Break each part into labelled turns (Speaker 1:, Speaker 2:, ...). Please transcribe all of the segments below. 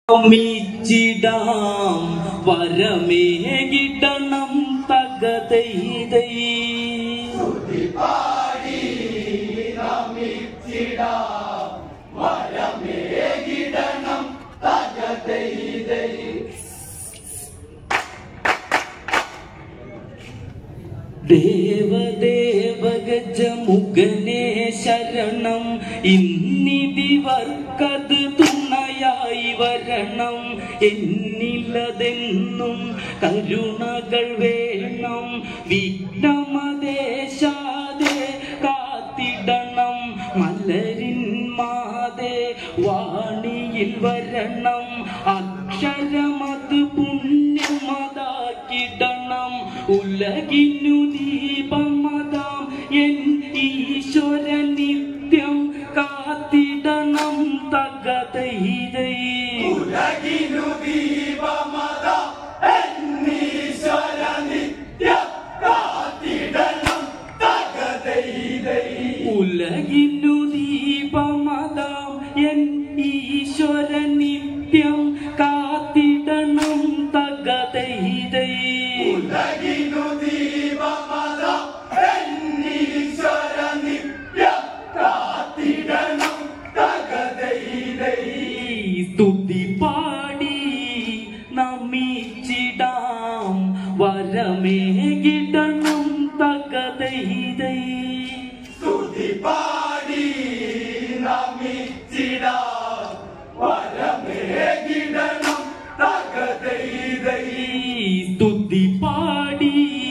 Speaker 1: മിച്ചിടാം വരമേകിടണം തകതൈതൈ ദേവദേവഗജമുഖനേ ശരണം ഇന്നിതിവർക്കത് തുണയായി വരണം എന്നില്ലതെന്നും കരുണകൾ വേണം വിഘ്നമദേശാതെ കാത്തിടണം മലരിൻ മാതേ വാണിയിൽ വരണം അക്ഷരമത് പുണ്യമതാക്കിടണം ഉലകിനു ദീപമതാം എൻ ഈശ്വര നിത്യം കാത്തിടണം തകതൈതൈ
Speaker 2: ഉലകിനു ദീപമതാം എൻ ഈശ്വര നിത്യം കാത്തിടണം തകതൈതൈ
Speaker 1: ഉലകിനു ദീപമതാം എൻ ഈശ്വര നിത്യം കാത്തിടണം തകതൈതൈ
Speaker 2: ഉലകിനു ദീപമതാം എൻ ഈശ്വര നിത്യം കാത്തിടണം തകതൈതൈ
Speaker 1: സ്തുതി പാടി നമിച്ചിടാം വരമേകിടണം തകതൈതൈ
Speaker 2: സ്തുതി പാടി നമിച്ചിടാം വരമേകിടണം തകതൈതൈ
Speaker 1: സ്തുതി പാടി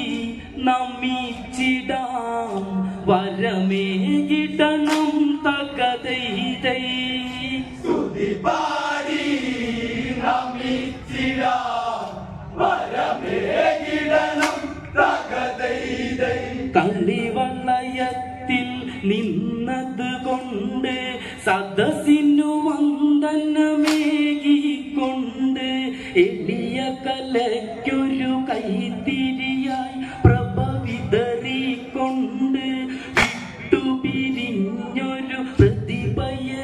Speaker 1: നമിച്ചിടാം വരമേകിടണം തകതൈതൈ
Speaker 2: സ്തുതി പാടി നമിച്ചിടാം വരമേകിടണം തകതൈതൈ
Speaker 1: കളിവളയത്തിൽ നിന്നത് കൊണ്ട് സദസ്സിനു വന്ദനമേകിക്കൊണ്ട് എളിയ കലയ്ക്കൊരു കൈത്തിരിയായി പ്രഭ വിതറിക്കൊണ്ട് വിട്ടുപിരിഞ്ഞൊരു പ്രതിഭയെ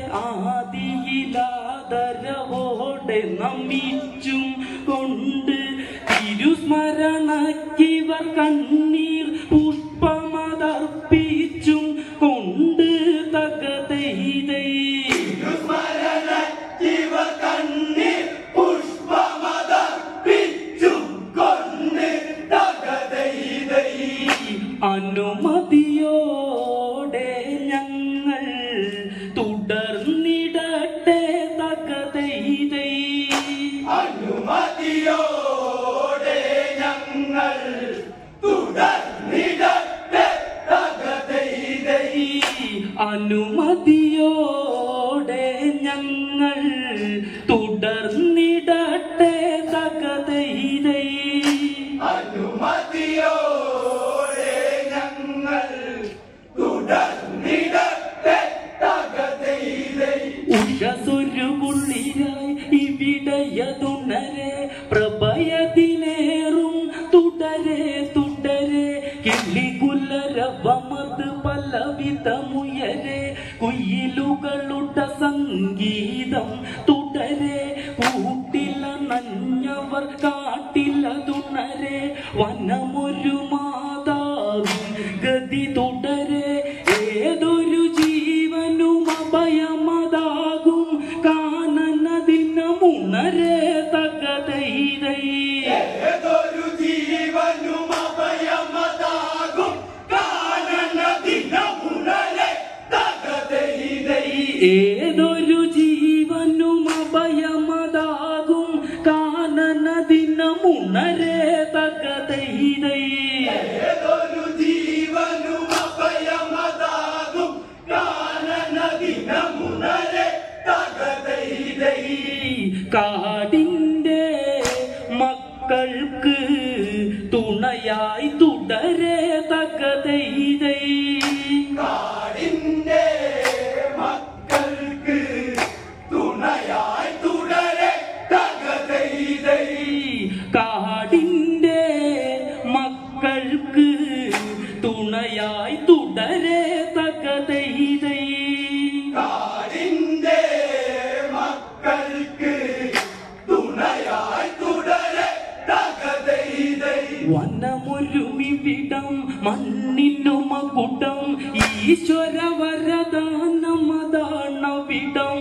Speaker 1: ആദിയിലാദരവോടെ നമിച്ചും കൊണ്ട് തിരുസ്മരണക്കിവർ കണ്ണീർ പുഷ്പമതർപ്പിച്ചും കൊണ്ട് തകതൈതൈ
Speaker 2: തിരുസ്മരണക്കിവർ കണ്ണീർ പുഷ്പമതർപ്പിച്ചും കൊണ്ട് തകതൈതൈ
Speaker 1: അനുമതിയോടെ ഞങ്ങൾ തുടർന്നിടട്ടെ തകതൈതൈ
Speaker 2: അനുമതിയോടെ ഞങ്ങൾ തുടർന്നിടട്ടെ തകതൈതൈ
Speaker 1: അനുമതിയോടെ ഞങ്ങൾ തുടർന്നിടട്ടെ തകതൈതൈ
Speaker 2: അനുമതിയോടെ ഞങ്ങൾ തുടർന്നിടട്ടെ തകതൈതൈ
Speaker 1: ഉഷസൊരു കുളിരായി ഇവിടയതുണരെ പ്രഭയതിനേറും തുടരെ തുടരെ കിളികുലരവമത് പലവിധമുയരെ കുയിലുകളുടെ സംഗീതം തുടരെ കൂട്ടില നഞ്ഞവർ കാട്ടിലതുണരെ വനമൊരു മാതാവിൻ ഗതി തുടരെ ഏതൊരു ജീവനും അഭയമതാകും കാനനദിനമുണരെ തകതൈതൈ
Speaker 2: ഏതൊരു ജീവനും അഭയമതാകും കാനനദിനമുണരെ തകതൈതൈ
Speaker 1: ഏതൊരു ജീവനും അഭയമതാകും കാനനദിനമുണരെ തകതൈതൈ
Speaker 2: ഏതൊരു ജീവനും അഭയമതാകും കാനനദിനമുണരെ തകതൈതൈ
Speaker 1: കാടിന്റെ മക്കൾക്ക് തുണയായി തുടരെ തകതൈതൈ
Speaker 2: കാടിന്റെ മക്കൾക്ക് തുണയായി തുടരെ തകതൈതൈ
Speaker 1: കാടിന്റെ മക്കൾക്ക് തുണയായി തുടരെ തകതൈതൈ
Speaker 2: കാടിന്റെ
Speaker 1: മണ്ണിനു മകുടം ഈശ്വര വരദാനമതാണവിടം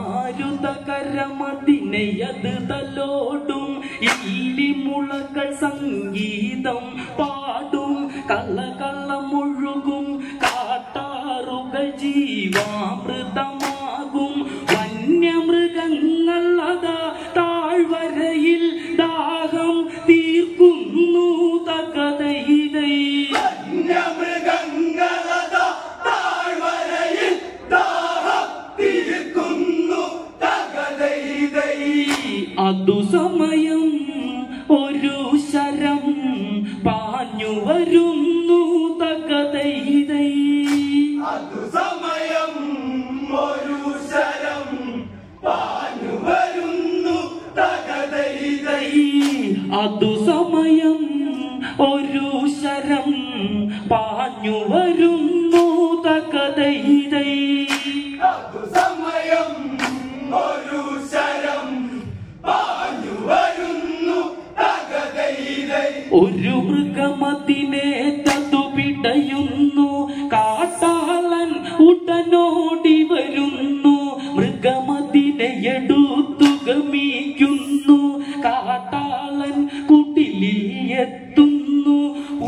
Speaker 1: മാരുതകരമതിനെയത് തലോടും ഇല്ലിമുളകൾ സംഗീതം പാടും കള്ളകള്ളമൊഴുകും കാട്ടാറുകൾ ജീവാമൃതമാകും വന്യമൃഗങ്ങൾ അതാ താഴ്വരയിൽ ദാഹം തീർക്കുന്നു തകതൈതൈ
Speaker 2: വന്യമൃഗങ്ങളതാ താഴ്വരയിൽ ദാഹം തീർക്കുന്നു തകതൈതൈ
Speaker 1: അതു സമയം ഒരു ശരം പാഞ്ഞു വരുന്നു തകതൈതൈ
Speaker 2: അതു സമയം ഒരു ശരം പാഞ്ഞു വരുന്നു തകതൈതൈ
Speaker 1: അതു സമയം ഒരു ശരം പാഞ്ഞു വരുന്നു തകതൈതൈ
Speaker 2: അതു സമയം ഒരു ശരം പാഞ്ഞു വരുന്നു തകതൈതൈ
Speaker 1: ഒരു മൃഗമതിനേറ്റതു പിടയുന്നു കാട്ടാളൻ ഉടനോടി വരുന്നു മൃഗമതിനെ എടുത്തു ഗമിക്കുന്നു കാട്ടാളൻ കുടിലിൽ എത്തുന്നു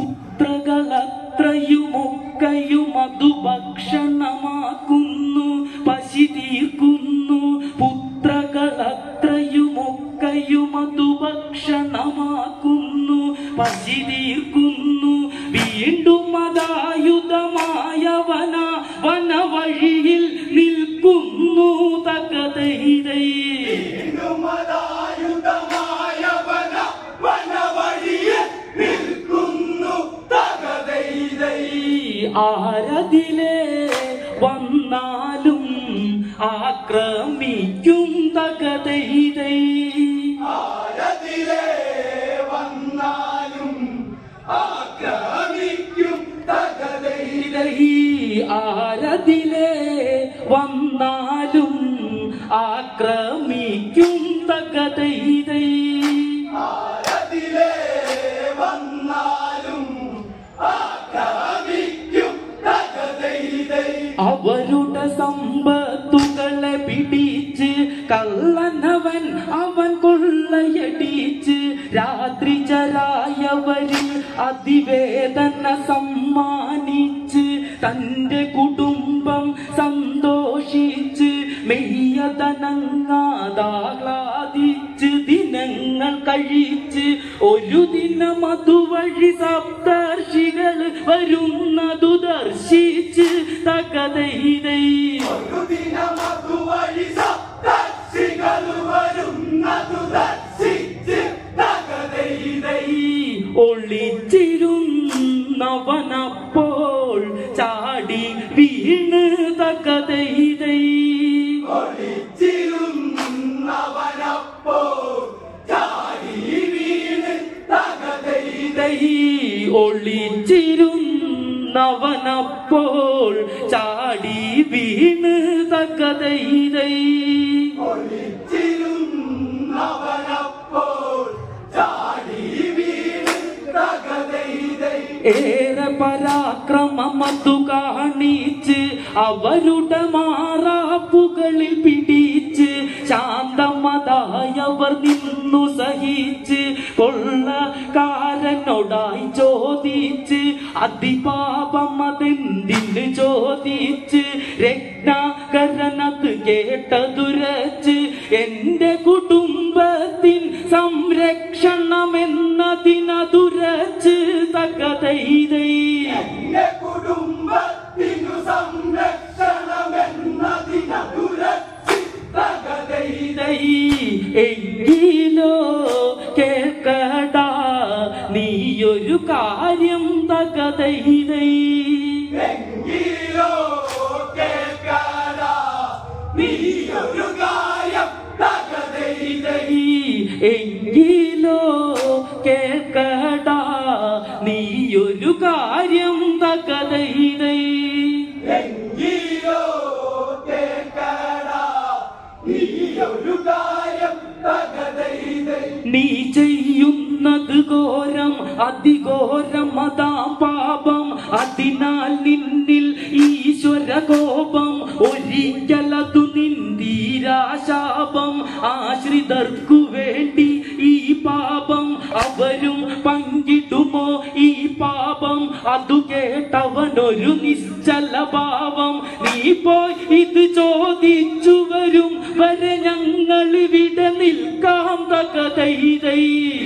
Speaker 1: പുത്രകളത്രയുമൊക്കെയും അതു ഭക്ഷണമാക്കുന്നു പശി തീർക്കുന്നു പുത്രകളത്രയുമൊക്കെയും അതു ഭക്ഷണമാക്കുന്നു പശി തീർക്കുന്നു വീണ്ടും അതായുധമായ വനവഴിയിൽ നിൽക്കുന്നു തകതൈതൈ
Speaker 2: വീണ്ടുമതായുധമായ വനവഴിയിൽ നിൽക്കുന്നു തകതൈതൈ
Speaker 1: ആരതിലെ വന്നാലും ആക്രമിക്കും തകതൈതൈ
Speaker 2: ആരതിലെ വന്നാലും ആക്രമിക്കും തകതൈതൈ
Speaker 1: ആരതിലെ വന്നാലും ആക്രമിക്കും തകതൈതൈ
Speaker 2: ആരതിലെ വന്നാലും ആക്രമിക്കും തകതൈതൈ
Speaker 1: അവരുടെ സമ്പത്തുകളെ പിടിച്ച് കള്ളനവൻ അവൻ കൊള്ളയടിച്ച് രാത്രി ചരായവരിൽ അതിവേദന സമ്മാനിച്ച് തന്റെ കുടുംബം സന്തോഷിച്ച് മെയ്യതനങ്ങാതാഹ്ലാദിച്ച് ദിനങ്ങൾ കഴിച്ച് ഒരു ദിനം അതുവഴി സപ്തർഷികൾ വരുന്നതു ദർശിച്ച് തകതൈതൈ
Speaker 2: ഒരു ദിനം അതുവഴി സപ്തർഷികൾ വരുന്നതു ദർശിച്ച് തകതൈതൈ
Speaker 1: ഒളിച്ചിരുന്നവനപ്പോൾ ചാടി വീണ് തകതൈതൈ
Speaker 2: ഒളിച്ചിരുന്നവനപ്പോൾ ചാടി വീണ് തകതൈതൈ
Speaker 1: ഒളിച്ചിരുന്നവനപ്പോൾ ചാടി വീണ് തകതൈതൈ
Speaker 2: ഒളിച്ചിരുന്നവനപ്പോൾ ചാടി വീണ് തകതൈതൈ
Speaker 1: ഏറെ പരാക്രമമതു കാണിച്ച് അവരുടെ മാറാപ്പുകളിൽ പിടിച്ച് ശാന്തമതായവർ നിന്നു സഹിച്ച് കൊള്ളക്കാരനോടായി ചോദിച്ച് അതിപാപം അതെന്തിന് ചോദിച്ച് രത്നാകരനത് കേട്ടതുരച്ച് എന്റെ കുടുംബത്തിൻ സംരക്ഷണമെന്നതിനതുരച്ച് തകതൈതൈ
Speaker 2: എന്റെ കുടുംബത്തിനു സംരക്ഷണമെന്നതിനതുരച്ച് തകതൈതൈ
Speaker 1: എങ്കിലോ കേൾക്കടാ നീയൊരു കാര്യം തകതൈതൈ
Speaker 2: എങ്കിലോ കേൾക്കടാ നീയൊരു കാര്യം തകതൈതൈ
Speaker 1: എങ്കിലോ കേൾക്കടാ നീയൊരു കാര്യം തകതൈതൈ
Speaker 2: എങ്കിലോ കേൾക്കടാ നീയൊരു കാര്യം തകതൈതൈ
Speaker 1: നീ ചെയ്യുന്നത് ചെയ്യുന്നത് ഘോരം അതിഘോരം അതാം പാപം അതിനാൽ നിന്നിൽ ഈശ്വര കോപം ഒരിക്കലതു നിന്ദീരാശാപം ആശ്രിതർക്കു വേണ്ടി ഈ പാപം അവരും പങ്കിടുമോ ഈ പാപം അതു കേട്ടവനൊരു നിശ്ചല ഭാവം നീ പോയി ഇത് ചോദിച്ചു വരും വരെ ഞങ്ങൾ ഇവിടെ നിൽക്കാം തകതൈതൈ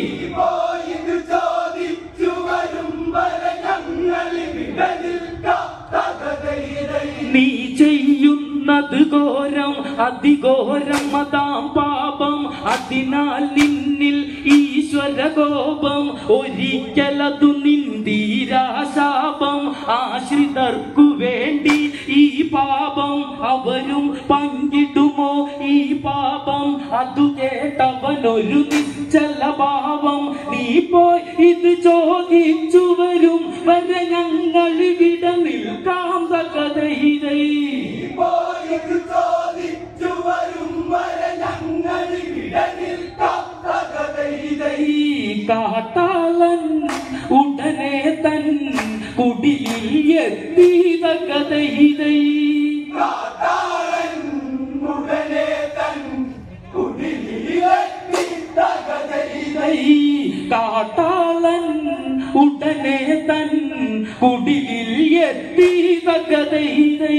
Speaker 1: നീ ചെയ്യുന്നത് ഘോരം അതിഘോരം അതാം പാപം അതിനാൽ നിന്നിൽ ഈശ്വര കോപം ഒരിക്കലതു നിന്ദീരാശാപം ആശ്രിതർക്കു വേണ്ടി ഈ പാപം അവരും പങ്കിടുമോ ഈ പാപം അതു കേട്ടവനൊരു നിശ്ചല ഭാവം നീ പോയി ഇത് ചോദിച്ചു വരും വരെ ഞങ്ങൾ ഇവിടെ നിൽക്കാം തകതൈതൈ കാട്ടാളൻ ഉടനെ തൻ കുടിലിൽ എത്തി തകതൈതൈ കാട്ടാളൻ ഉടനെ തൻ കുടിലിൽ എത്തി തകതൈതൈ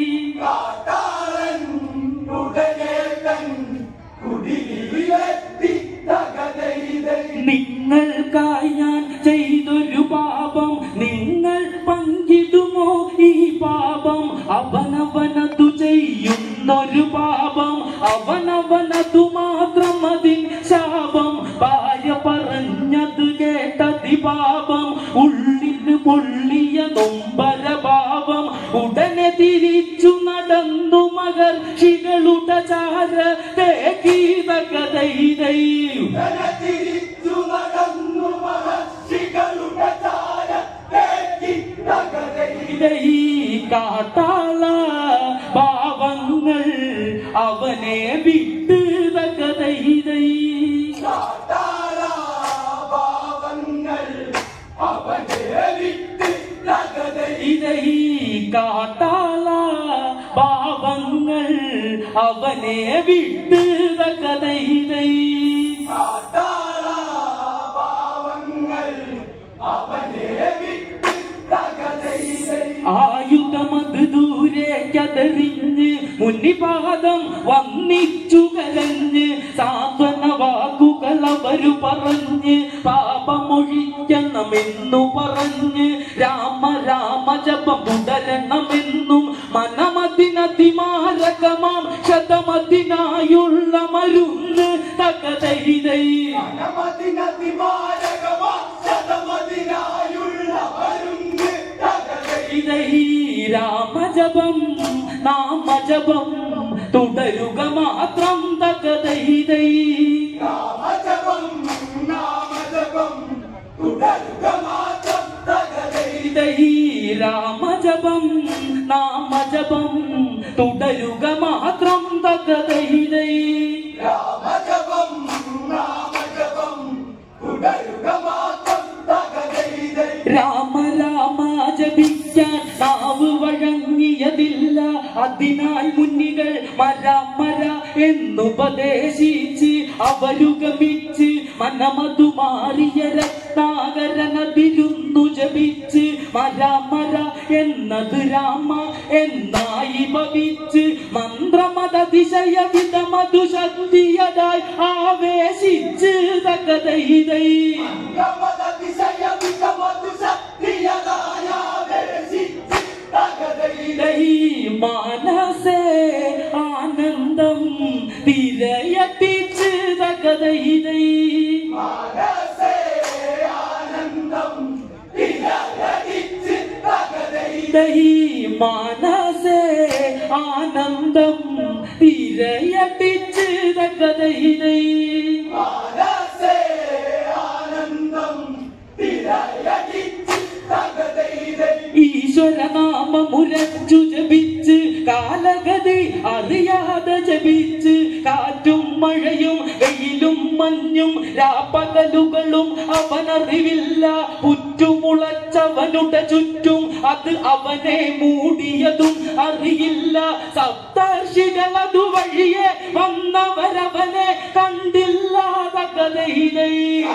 Speaker 1: നിങ്ങൾക്കായി ഞാൻ ചെയ്തൊരു പാപം നിങ്ങൾ പങ്കിടുമോ ഈ പാപം അവനവനതു ചെയ്യുന്നൊരു പാപം അവനവനതു മാത്രം അതിൻ ശാപം ഭാര്യ പറഞ്ഞത് കേട്ടതി പാപം ഉള്ളിന് പൊള്ളിയ നൊമ്പരഭാവം ഉടനെ തിരിച്ചു നടന്നു മഹർഷികളുടെ ചാരത്തേക്ക് തകതൈതൈ കാട്ടാള പാവങ്ങൾ അവനെ വിട്ട് തകതൈതൈ കാട്ടാള പാവങ്ങൾ അവനെ വിട്ട് തകതൈതൈ ആയുധമത് ദൂരേക്കതെറിഞ്ഞ് മുന്നിപാദം വന്നിച്ചു കരഞ്ഞ് സാന്ത്വന വാക്കുകൾ അവരു പറഞ്ഞ് പാപമൊഴിക്കണമെന്നു പറഞ്ഞ് രാമ രാമ ജപം തുടരണമെന്നും മനമതിനതിമാരകമാം ശതമതിനായുള്ള മരുന്ന് തകതൈതൈ രാമജപം നാമജപം തുടരുക മാത്രം തകതൈതൈ രാമജപം നാമജപം തുടരുക മാത്രം തകതൈതൈ രാമ രാമ ജപിക്കാൻ നാവ് വഴങ്ങിയതില്ല അതിനാൽ മുന്നികൾ മര മര എന്നുപദേശിച്ച് അവരുഗമിച്ച് മനമതു മാറിയ രത്നാകരനതിരുന്നു ജപിച്ച് മര മര എന്നത് രാമ എന്നായി ഭവിച്ച് മന്ത്രമതതിശയ വിധമതു ശക്തിയതായി ആവേശിച്ച് തകതൈതൈ മനസേ ആനന്ദം തിരയട്ടിച്ച് തകതൈതൈ മനസേ ആനന്ദം തിരയട്ടിച്ച് തകതൈതൈ ഈശ്വരനാമമുരച്ചു ജപിച്ച് കാലഗതി അറിയാതെ ജപിച്ച് കാറ്റും മഴയും വെയിലും മഞ്ഞും രാപ്പകലുകളും അവനറിവില്ല. പുറ്റുമുളച്ചവനുടെ ചുറ്റും അത് അവനെ മൂടിയതും അറിയില്ല. സപ്തർഷികൾ അതുവഴിയെ വന്നവരവനെ കണ്ടില്ലാത കഥയിലേ.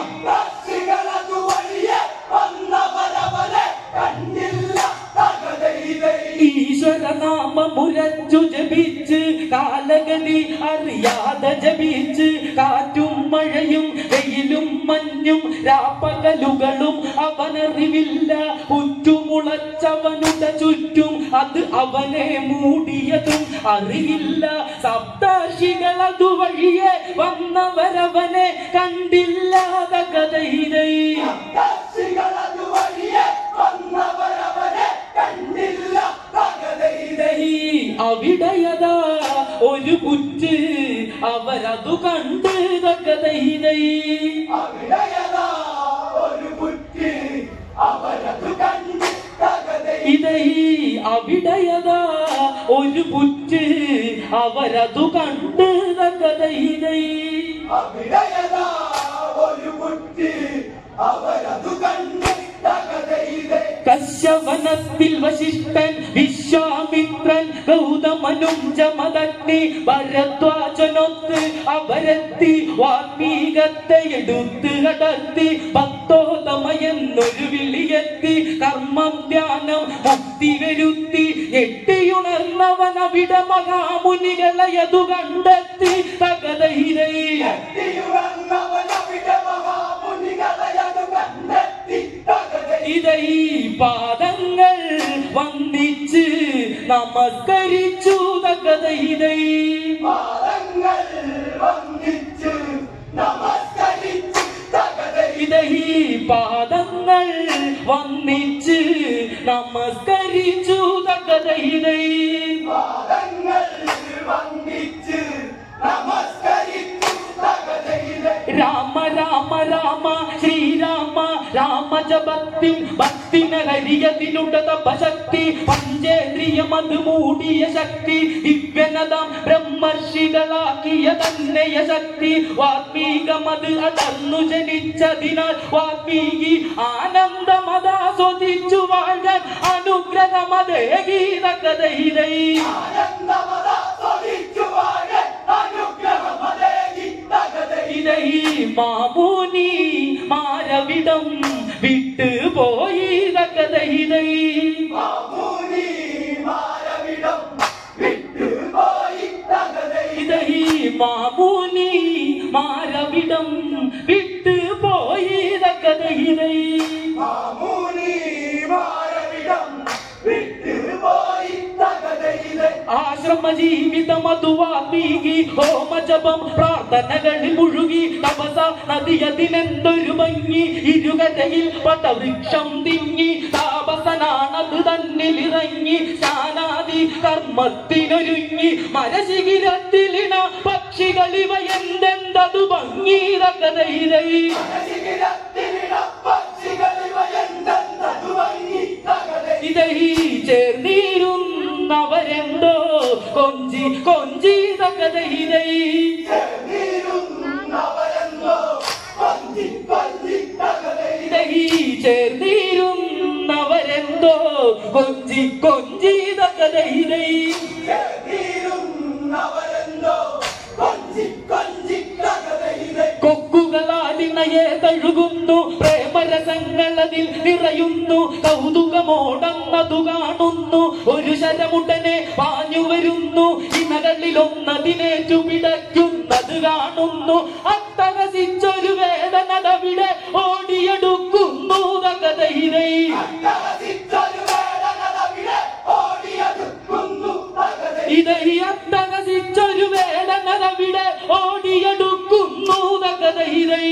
Speaker 1: ഈശ്വരനാമമുരച്ചു ജപിച്ച് കാലഗതി അറിയാതെ ജപിച്ച് കാറ്റും മഴയും വെയിലും മഞ്ഞും രാപ്പകലുകളും അവനറിവില്ല. പുറ്റുമുളച്ചവനുടെ ചുറ്റും അത് അവനെ മൂടിയതും അറിയില്ല. സപ്തർഷികൾ അതുവഴിയെ വന്നവരവനെ കണ്ടില്ലാത കഥയിലേ. അവിടെയതാ ഒരു പുറ്റ് അവരതു കണ്ട് തകതൈതൈ. ഇതൈ അവിടെയതാ ഒരു പുറ്റ് അവരതു കണ്ട് തകതൈതൈ. കശ്യവനത്തിൽ വശിഷ്ഠൻ വിശ്വാമിത്രൻ ഗൗതമനും ജമദഗ്നി ഭരദ്വാജനൊത്ത് അവരെത്തി വാൽമീകത്തെ എടുത്ത് കടത്തി. ഭക്തോത്തമയെന്നൊരു വിളിയെത്തി കർമ്മം ധ്യാനം മുക്തി വരുത്തി. എട്ടിയുണർന്നവൻ അവിടെ മഹാമുനികളയതു കണ്ടെത്തി തകതൈരൈ. ഇതൈ പാദങ്ങൾ വന്ദിച്ച് നമസ്കരിച്ചു തകതൈരൈ. ഇതൈ പാദങ്ങൾ വന്ദിച്ച് നമസ്കരിച്ചു തകതൈരൈ. രാമ രാമ രാമ ശ്രീരാമ രാമ ജപത്തിൻ ഭക്തിന ഹരിയതിനുട തപശക്തി. പഞ്ചേന്ദ്രിയമത് മൂടിയ ശക്തി ദിവ്യനദം ബ്രഹ്മർഷികളാക്കിയ തന്നെയ ശക്തി. വാൽമീകമത് അടർന്നു ജനിച്ചതിനാൽ വാൽമീകി ആനന്ദമതാസ്വദിച്ചു വാഴാൻ അനുഗ്രഹമതേകി തകതൈരൈ. ഇതൈ മാമുനി മാരവിടം വിട്ട് പോയി തകതൈരൈ. ഇതൈ മാമുനി മാരവിടം വിട്ട് പോയി തകതൈരൈ. ആശ്രമ ജീവിതം അതു വാൽമീകി ഹോമജപം പ്രാർത്ഥനകളിൽ മുഴുകി. തപസ നദിയതിനെന്തൊരു ഭംഗി ഇരുകരയിൽ പട്ടവൃക്ഷം തിങ്ങി. താപസനാണത് തന്നിലിറങ്ങി സ്നാനാദി കർമ്മത്തിനൊരുങ്ങി. മരശിഖിരത്തിലിണ പക്ഷികളിവ എന്തെന്തതു ഭംഗി തകതൈരൈ. ഇതൈ ചേർന്നിരുന്നവരെന്തോ കൊഞ്ചി കൊഞ്ചി തകതൈരൈ. ഇതൈ ചേർന്നിരുന്നവരെന്തോ കൊഞ്ചി കൊഞ്ചി തകതൈരൈ. കൊക്കുകളാലിണയെ തഴുകുന്നു പ്രേമരസങ്ങളതിൽ നിറയുന്നു. കൗതുകമോടന്നതു കാണുന്നു ഒരു ശരമുടനെ പാഞ്ഞു വരുന്നു. ഇണകളിലൊന്നതിനേറ്റു പിടയ്ക്കുന്നത് കാണുന്നു. അട്ടഹസിച്ചൊരു വേദനവിടെ ഓടിയെടുക്കുന്നു തകതൈരൈ. ഇതൈ അട്ടഹസിച്ചൊരു വേദനവിടെ ഓടിയെടുക്കുന്നു തകതൈരൈ.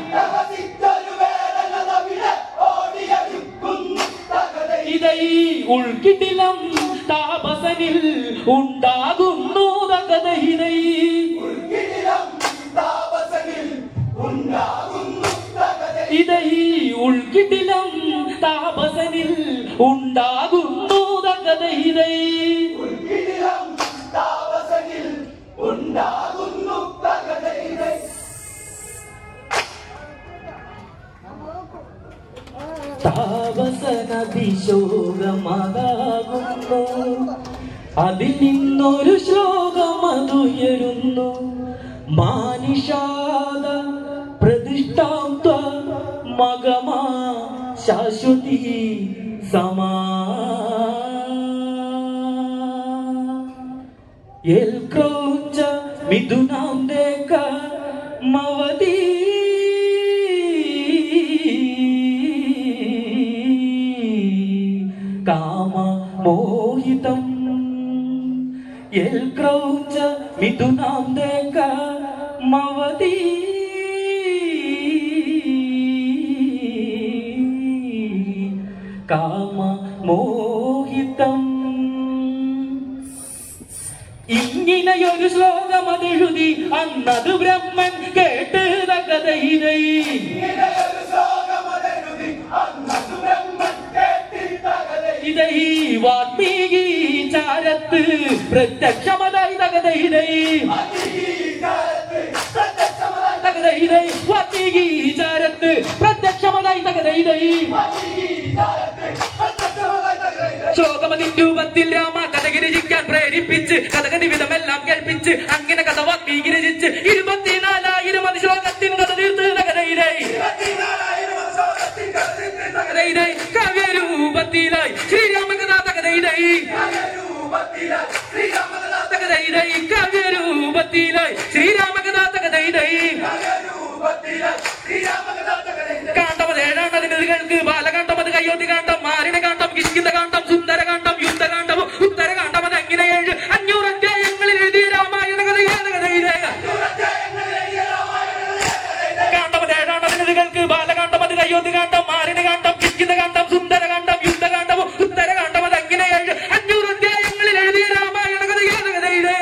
Speaker 1: ഇതൈ ഉൾക്കിടിലം താപസനിൽ ഉണ്ടാകുന്നു തകതൈരൈ. ഇതൈ ഉൾക്കിടിലം താപസനിൽ ഉണ്ടാകുന്നു തകതൈരൈ. താപസനതിശോകമതാകുന്നു അതിൽ നിന്നൊരു ശ്ലോകം അതുയരുന്നു മാനിഷാദ പ്രതിഷ്ഠാന്ത മഗമാ ശാശ്വതി സമാ എൽ ക്രൗഞ്ച മിഥുനാം ദേക മവതി കാമ മോഹിതം എൽ ക്രൗഞ്ച മിഥുനാം ദേക മവതി കാമ മോഹിതം ഇങ്ങനെയൊരു ശ്ലോകം അതെഴുതി അന്നത് ബ്രഹ്മൻ കേട്ട് തകതൈതൈ ഇതൈ വാത്മീകി ചാരത്ത് പ്രത്യക്ഷമതായി തകതൈതൈ തകതൈതൈ വാത്മീകി ചാരത്ത് പ്രത്യക്ഷമതായി തകതൈതൈ ശോകമതിൻ രൂപത്തിൽ രാമ കഥ രചിക്കാൻ പ്രേരിപ്പിച്ച് കഥകടി വിധമെല്ലാം കേൾപ്പിച്ച് അങ്ങനെ കഥ വാത്മീകി രചിച്ച് 24,000 ശ്ലോകത്തിൻ കഥ തീർത്ത് തകതൈതൈ കാവ്യരൂപത്തിലായി ശ്രീരാമകഥ തകതൈതൈ കാവ്യരൂപത്തിലായി ശ്രീരാമകഥ തകതൈതൈ കാണ്ഡമതേഴാണതിനുകൾക്ക് ബാലകാണ്ഡമത് കയ്യോട്ടി കാണ്ഡം മാരിണ കാണ്ഡം കിഷ്കിന്ദ കാണ്ഡം സുന്ദരകാണ്ഡം യുദ്ധകാണ്ഡവും ഉത്തരകാണ്ഡമത് അങ്ങനെ 500 അധ്യായങ്ങളിൽ എഴുതിയ രാമായണ കഥയാതകതൈതൈ കാണ്ഡമതേഴാണതിനുകൾക്ക് ബാലകാണ്ഡമത് കയ്യോട്ടി കാണ്ഡം മാരിണ കാണ്ഡം കിഷ്കിന്ദ കാണ്ഡം സുന്ദരകാണ്ഡം യുദ്ധകാണ്ഡവും ഉത്തരകാണ്ഡമത് അങ്ങനെ 500 അധ്യായങ്ങളിൽ എഴുതിയ രാമായണ കഥയാതകതൈതൈ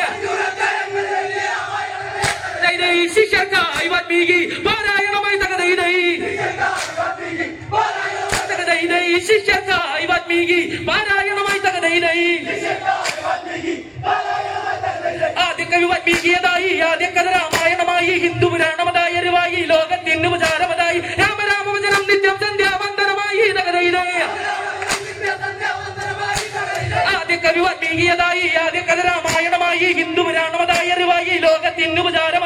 Speaker 1: ശിഷ്യർക്കായി വാൽമീകി പാരായണമായി തകതൈതൈ ശിഷ്യർക്കായി വാൽമീകി പാരായണമായി തകതൈതൈ ആദ്യ കവി വാൽമീകിയതായി ആദ്യ കഥ രാമായണമായി ഹിന്ദു പുരാണമതായി അറിവായി ലോകത്തിന് ഉപചാരമതായി രാമരാമവചനം നിത്യം സന്ധ്യാവന്ദനമായി തകതൈതൈ ആദ്യ കവി വാൽമീകിയതായി ആദ്യ കഥ രാമായണമായി ഹിന്ദു പുരാണമതായി അറിവായി ലോകത്തിന് ഉപചാരം